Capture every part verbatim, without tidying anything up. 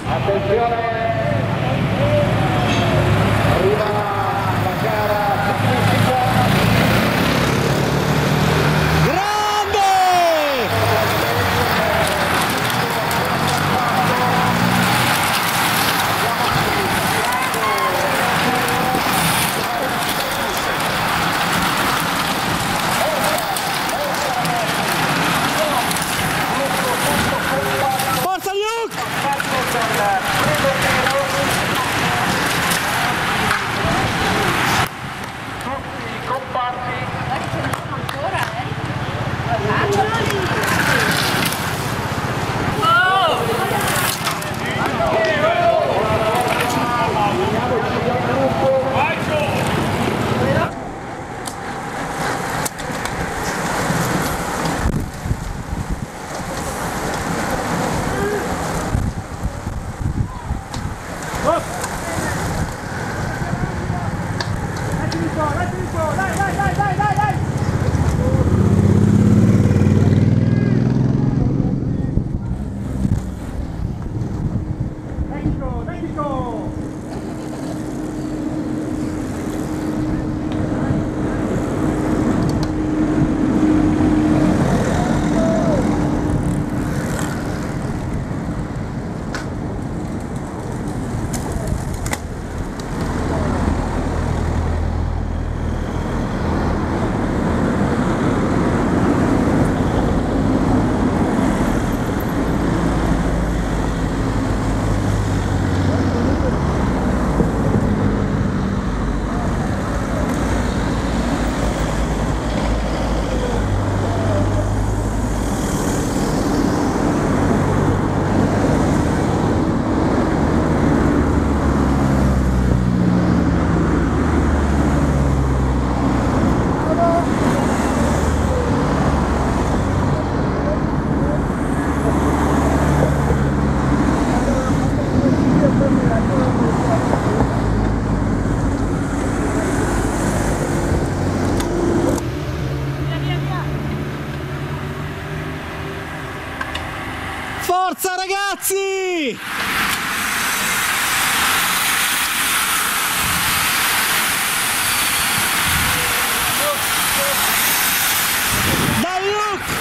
Attenzione, arriva la gara ciclistica. Forza ragazzi! Dai Luke!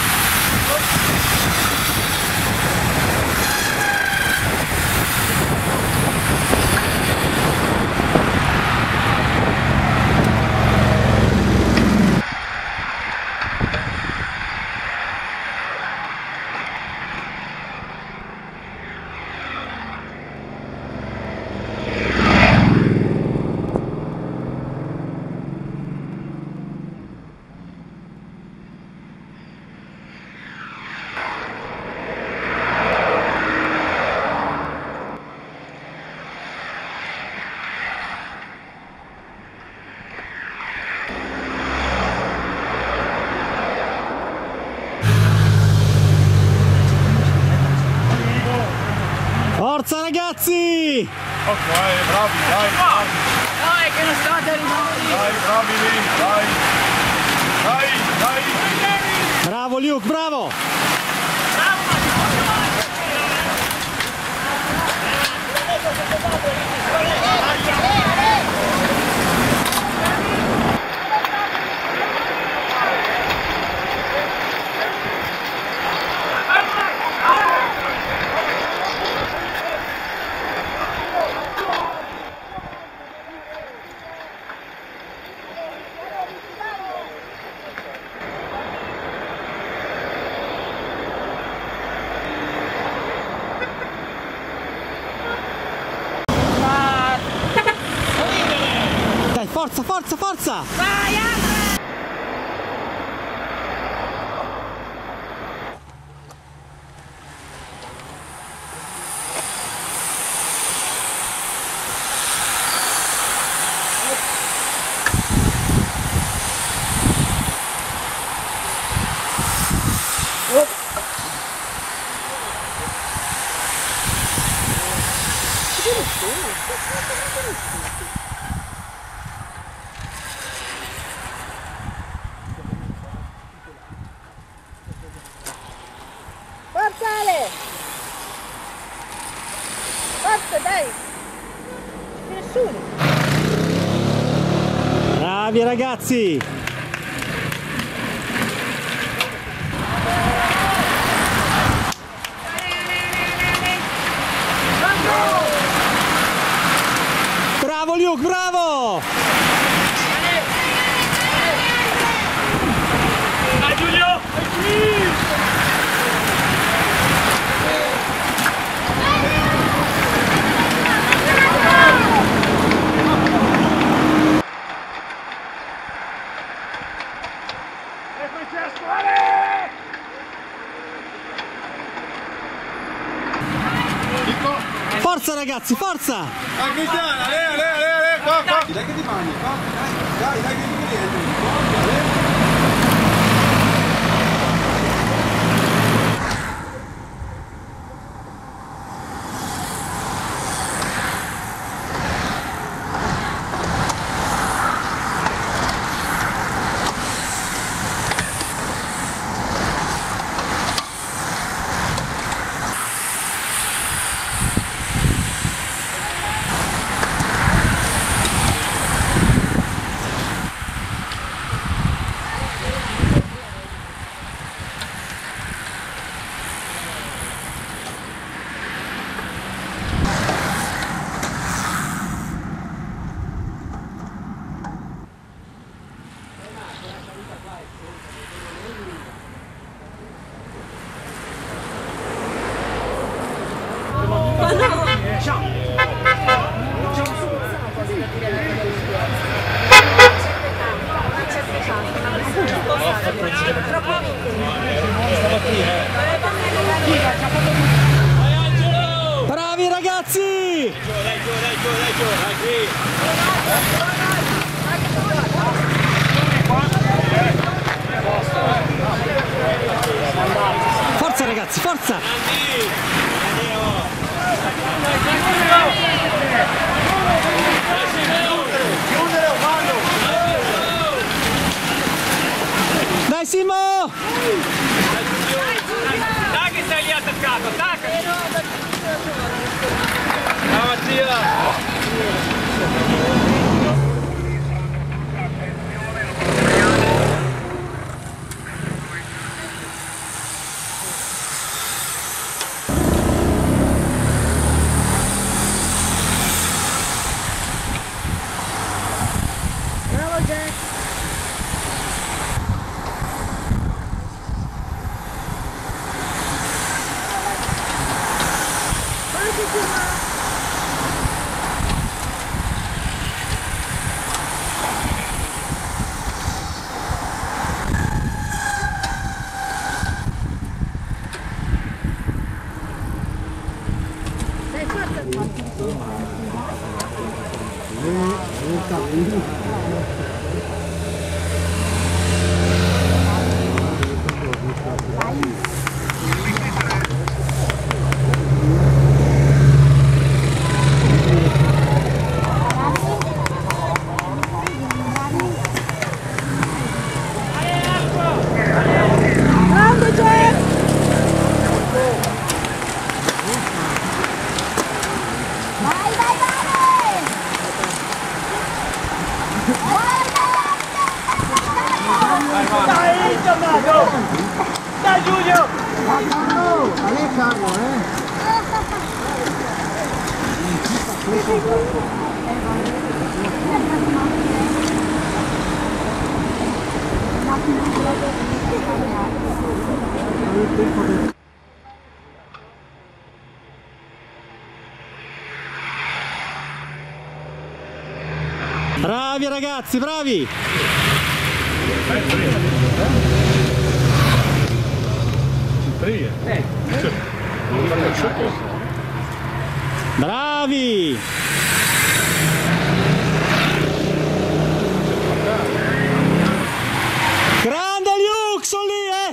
Forza ragazzi! Ok, bravi, dai, bravi. Dai, che non state arrivando! Dai, bravi lì, dai. Dai, dai. Bravo Luke, bravo! Dai, forza, forza, forza! Vai, Andrea! Forza Ale! Forza, dai! Nessuno! Bravi ragazzi! Bravo Luke, bravo! Dai Giulio! E Francesco, Ale! Forza ragazzi, forza! Dai Cristiano, Ale, Ale, Ale, Ale, qua, qua! Dai che ti mangi, qua. Dai, dai, dai che ti rientri. Bravi ragazzi! Dai giù, dai giù, dai giù, dai qui! Forza ragazzi, forza! Dai Simo! Dai che sei lì attaccato, attacca! Ciao Mattia! Bravo Jack! Dai, forza! Grande Jack! Vai, vai, vai! Dai, tornato! Dai Giulio! Ale Carlo, eh. Bravi ragazzi, bravi! Bravi! Grande Luke, sono lì, eh!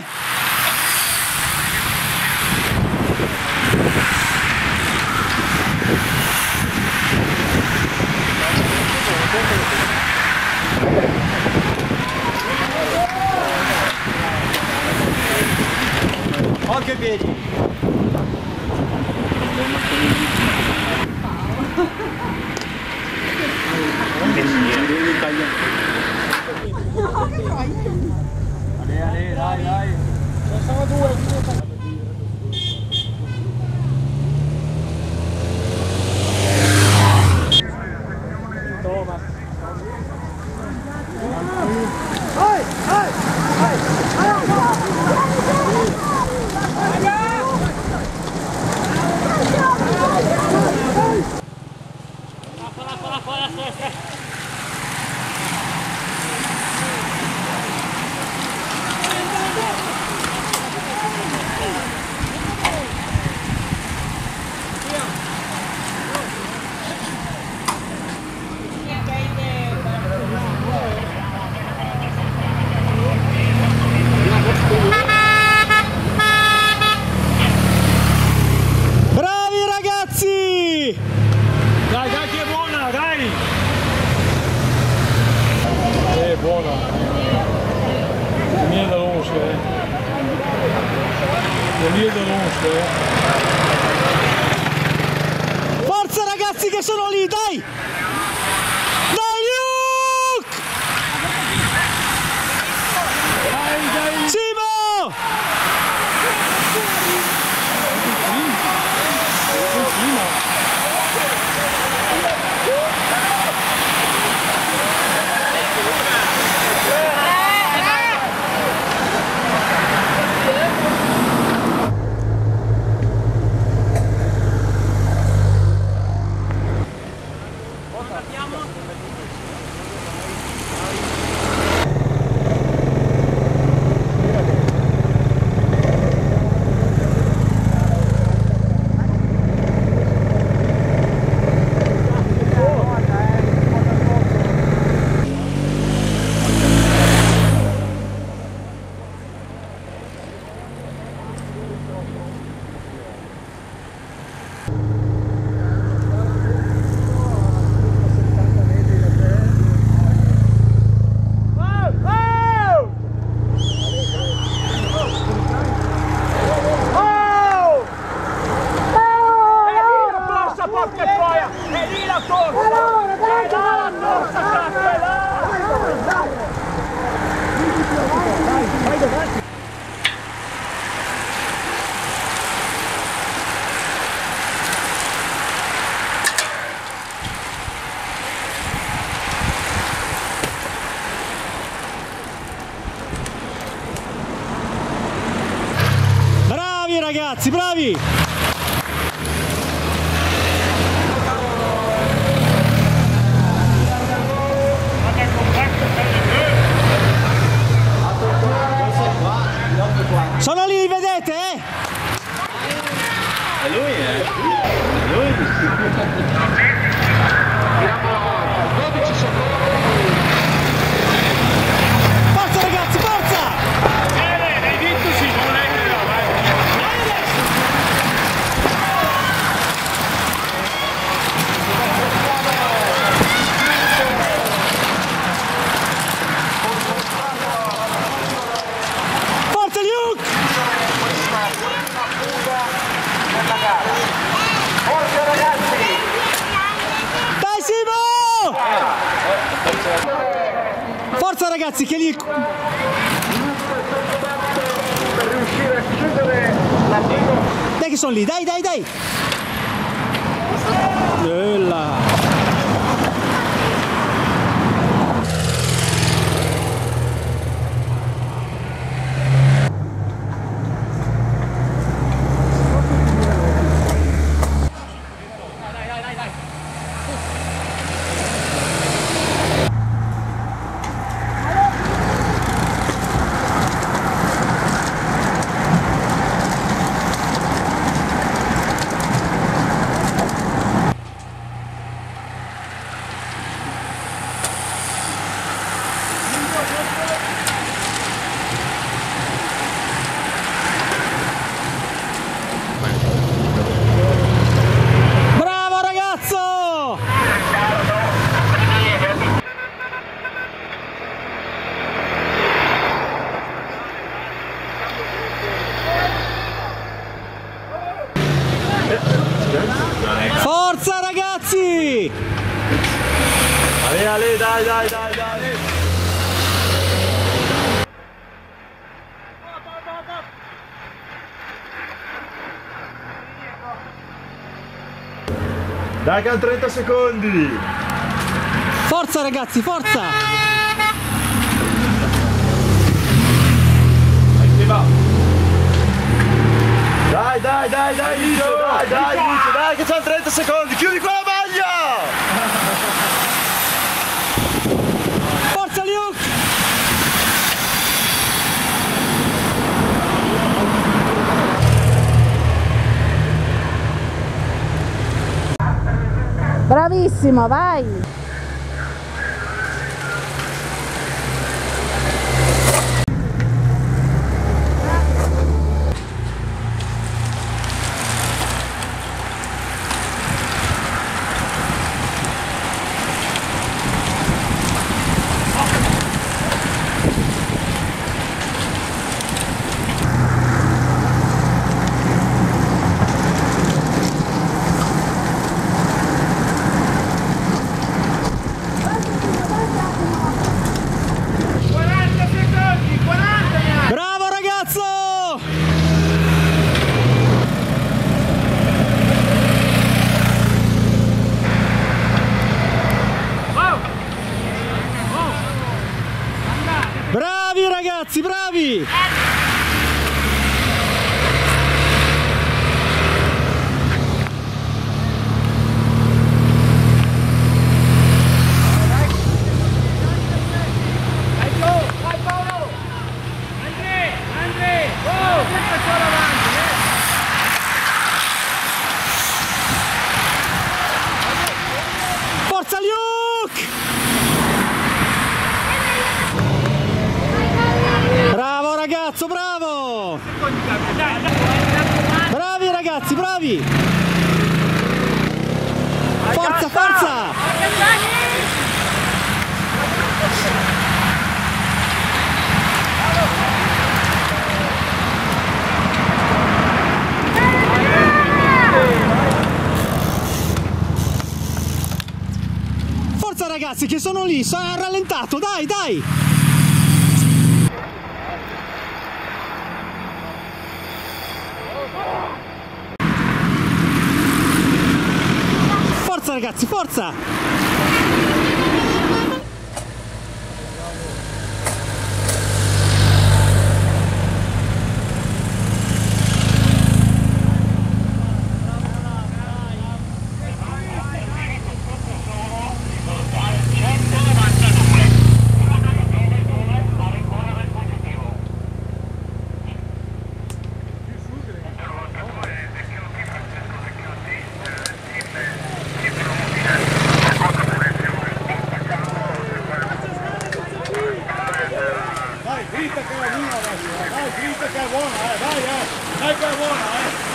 Occhio ai piedi. Ale, dai, dai. Sono due. Bravi ragazzi! Dai, dai che è buona, dai! Eh, buona. Niet de ons, hè. Niet de ons, hè. Forza ragazzi che sono lì, dai! Dai Luke! Dai, dai! Simo! Bravi ragazzi, bravi! Sono lì, vedete? Eh? È lui, eh? È lui? Forza ragazzi, forza! Eh, hai vinto Simone? Forza Luke! Forza ragazzi! Dai Simo! Forza ragazzi che lì... Per riuscire a chiudere la tiro. Dai che sono lì, dai dai dai! Bella! E Ale, dai, dai, dai, dai. Dai che hanno trenta secondi. Forza ragazzi, forza! Dai, dai, dai, dai, Licio, dai, dai, Licio, dai che c'hanno trenta secondi, chiudi quella maglia! Forza Luke! Bravissimo, vai! Bravo ragazzo! Bravi ragazzi, bravi! Forza Luke! Bravo ragazzo, bravo! Bravi ragazzi, bravi! Forza, forza! Forza ragazzi che sono lì, sono rallentato, dai, dai! Forza ragazzi, forza! Dai, grita che è buona adesso, eh. Dai, grita che è buona, eh. Dai, eh. Dai che è buona, eh.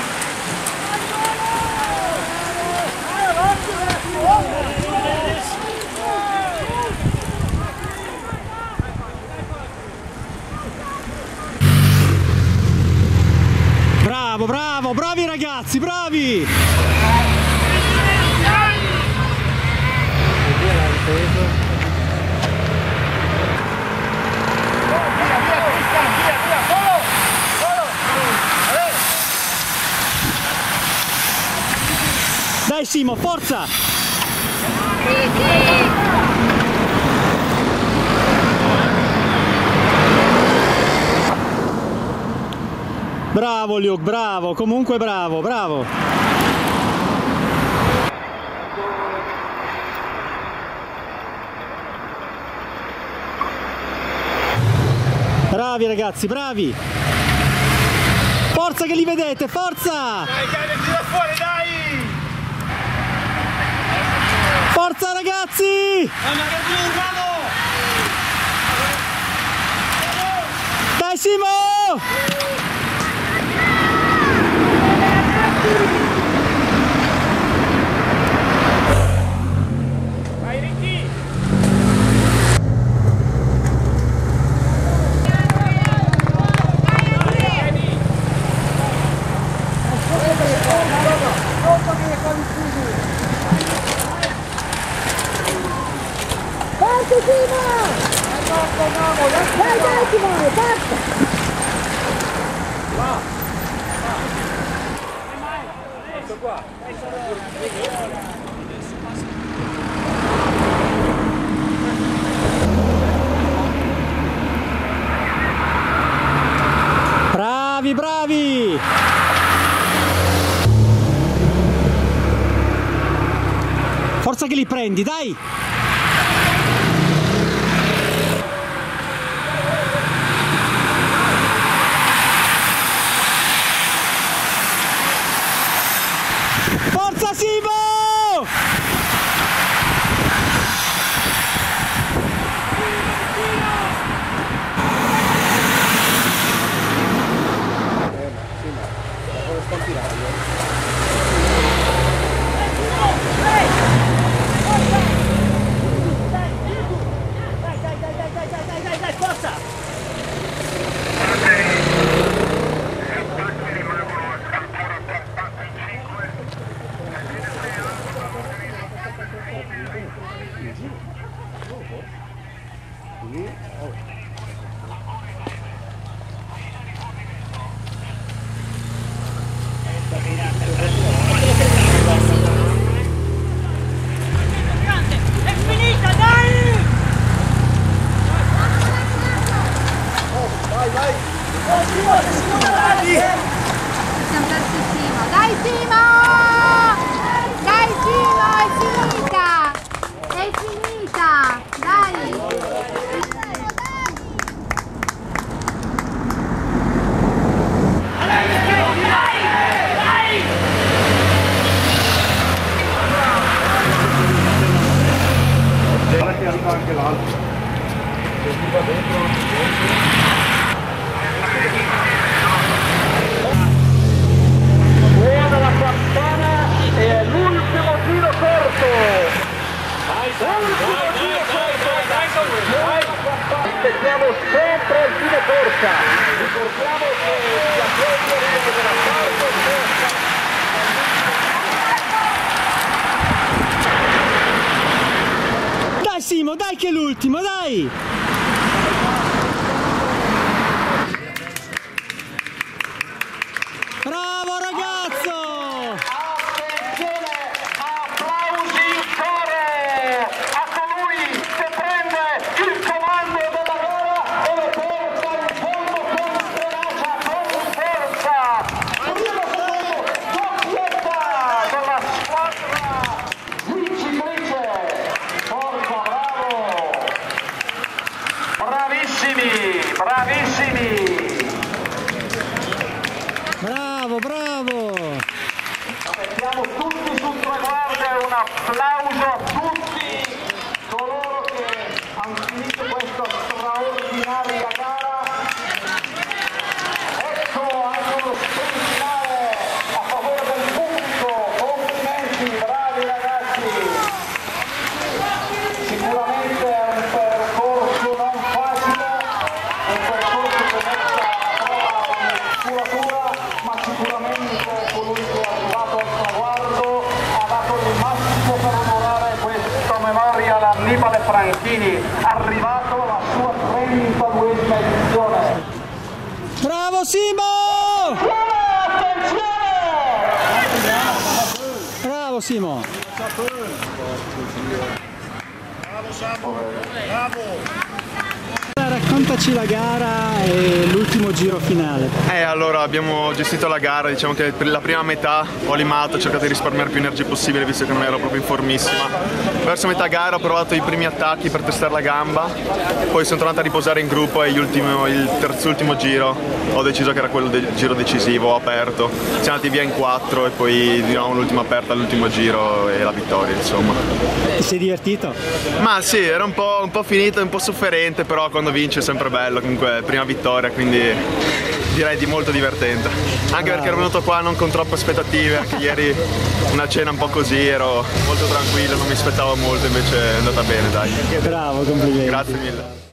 Bravo, bravo, bravi ragazzi, bravi! Dai Simo, forza! Bravo Luke, bravo, comunque bravo, bravo! Bravi ragazzi, bravi! Forza che li vedete, forza! Dai, dai, tira fuori, dai! Forza ragazzi! Dai Simo! Vai Ricky! Forza Simo! Dai, dai Simone, forza! Bravi, bravi! Forza che li prendi, dai! Forza Simo! È finita, dai! Siamo persi Simo. Dai Simo! Dai Simo, è finita! È finita! Dai! Guarda che arriva anche l'altro. Buona la campana e è l'ultimo giro corto. L'ultimo giro corto. Aspettiamo sempre il fine corsa. Ricordiamo che la corsa della quarta Dai Simo, dai che è l'ultimo, dai! Bravo ragazzo! Attenzione, applausi in coro a colui che prende il comando della gara e lo porta in fondo con tenacia, con forza. Primo secondo, doppietta della squadra vincitrice. Forza, bravo! Bravissimi, bravissimi! Bravo, bravo! Siamo tutti sul traguardo e un applauso a tutti coloro che hanno finito questa straordinaria gara. Ecco anche uno sprint finale a favore del pubblico. Complimenti, bravi ragazzi. Sicuramente è un percorso non facile, un percorso che mette a prova la muscolatura, ma sicuramente colui che è arrivato al traguardo ha dato il massimo per onorare questa memoria ad Annibale Franchini, arrivato alla sua trentaduesima edizione. Bravo Simo! Attenzione! Bravo Simo! Raccontaci la gara e l'ultimo giro finale. Eh, allora abbiamo gestito la gara, diciamo che per la prima metà ho limato, ho cercato di risparmiare più energia possibile visto che non ero proprio in formissima. Verso metà gara ho provato i primi attacchi per testare la gamba, poi sono tornato a riposare in gruppo e ultimo, il terzultimo giro ho deciso che era quello del giro decisivo, ho aperto. Siamo andati via in quattro e poi di nuovo l'ultima aperta all'ultimo giro e la vittoria, insomma. Ti sei divertito? Ma sì, era un po', un po' finito, un po' sofferente, però quando vince è sempre bello, comunque prima vittoria, quindi direi di molto divertente. Anche perché ero venuto qua non con troppe aspettative, anche ieri una cena un po' così, ero molto tranquillo, non mi aspettavo molto, invece è andata bene, dai. Bravo, complimenti. Grazie mille.